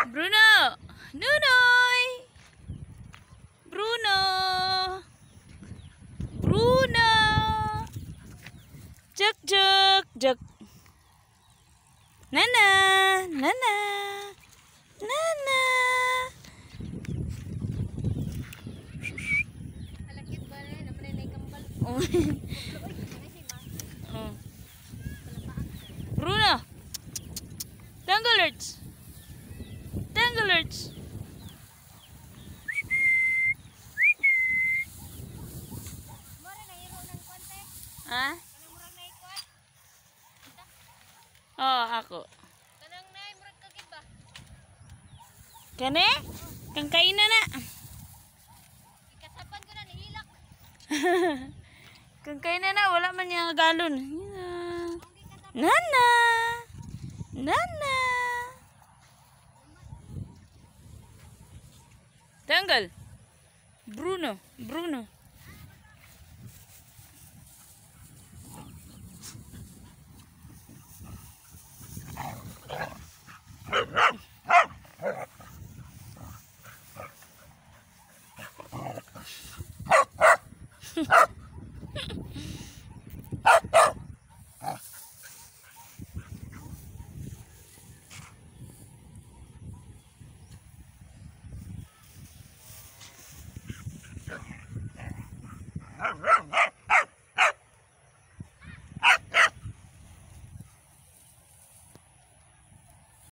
Bruno! Nunoy! Bruno! Bruno! Jug, jug, jug. Nana! Nana! Nana! Alakit ba na naman na ikambal? Oh. Bruno! Tanglers! Tanglers! Mora na hero ng konti. Ha? Kanang murag na ikot. Oh, ako. Kanang na murag kagid ba? Kani? Kang kaina na. Ikasapan ko na nihilak. Kang kaina na. Wala man yung galon. Nana! Nana! Tanggal. Bruno. Bruno.